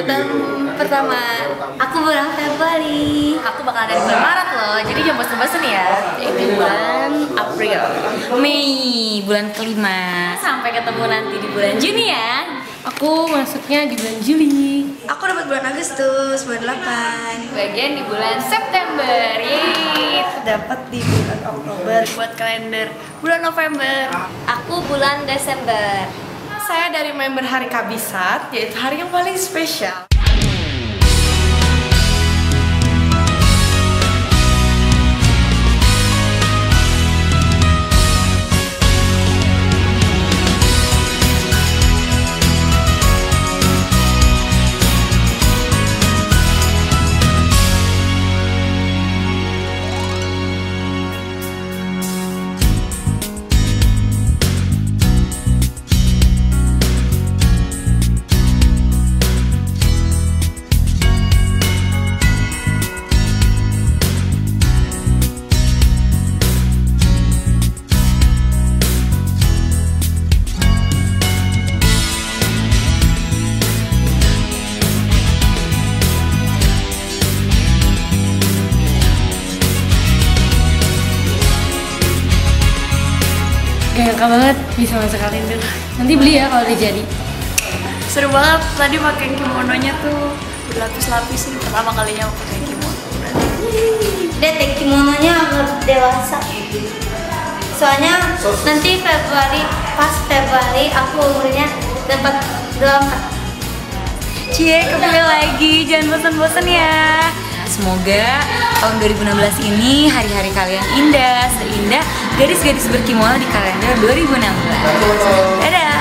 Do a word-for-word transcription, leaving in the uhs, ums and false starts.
Sebutan pertama, aku bulan Februari. Aku bakal ada di bulan Maret loh, jadi jangan bosan-bosan ya. Ini bulan April, Mei, bulan kelima. Sampai ketemu nanti di bulan Juni ya. Aku masuknya di bulan Juli. Aku dapat bulan Agustus, bulan delapan. Bagian di bulan September. Yeay. Dapat di bulan Oktober. Buat kalender bulan November. Aku bulan Desember. Saya dari member Hari Kabisat, yaitu hari yang paling spesial. Gak nyangka banget bisa masuk kalender. Nanti beli ya kalau udah jadi. Seru banget tadi pakai kimononya tuh berlapis-lapis nih, pertama kalinya aku pakai kimono. Dek, kimononya agak dewasa. Soalnya nanti Februari, pas Februari aku umurnya dapat dua angka. Cie, kembali lagi, jangan bosan-bosan ya. Semoga tahun dua ribu enam belas ini hari-hari kalian indah, seindah gadis-gadis berkimono di kalender dua ribu enam belas. Dadah!